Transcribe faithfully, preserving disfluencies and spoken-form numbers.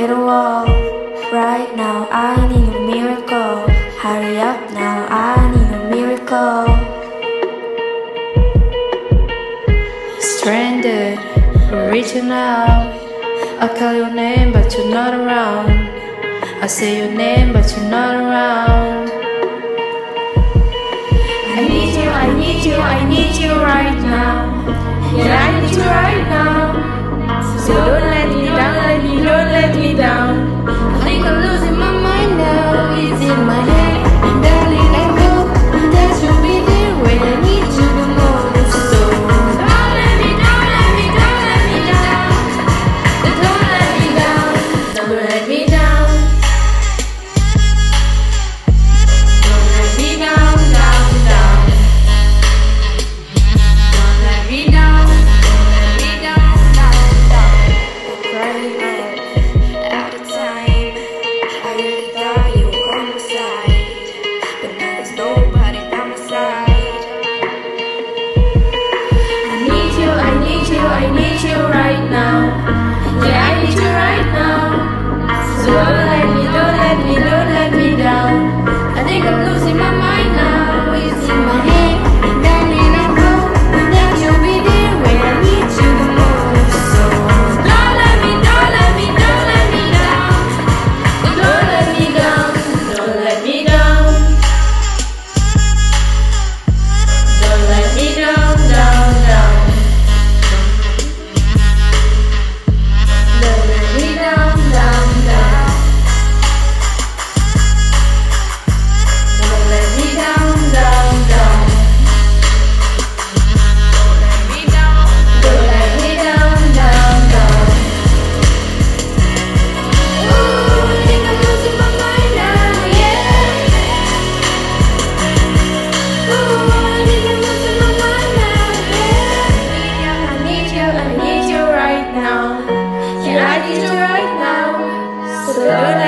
hit a wall. Right now I need a miracle. Hurry up now, I need a miracle. Stranded, reaching out. I call your name but you're not around. I say your name but you're not around. I need you, I need you, I need you right now. Yeah, I need you right now. So don't let me down, let me, don't let me down. I think I'm losing my mind now. It's in my head, and darling, I know that you'll be there when I need you the most. So don't let me down, let me down, let me down. Don't let me down, don't let me down. Don't let me down, down, down. Don't let me down, don't let me down, down, down. I'm crying out all the time. I really thought you were on my side, but now there's nobody on my side. I need you, I need you, I need you right now. Yeah, I need you right now. So don't let me, don't let me, don't let me down. I think I'm losing my mind now. It's in my head, and darling, I know that you'll be there when I need you the most. So don't let me, don't let me, don't let me down. Don't let me down, don't let me down. Don't let me down, down, down. Don't let me down, down, down. Don't let me down, down, down. Don't let me down, don't let me down, down, down. Ooh, I think I'm losing my mind now, yeah. Ooh, I think I'm losing my mind now, yeah. I need you, I need you right now. Yeah, I need you right now. So don't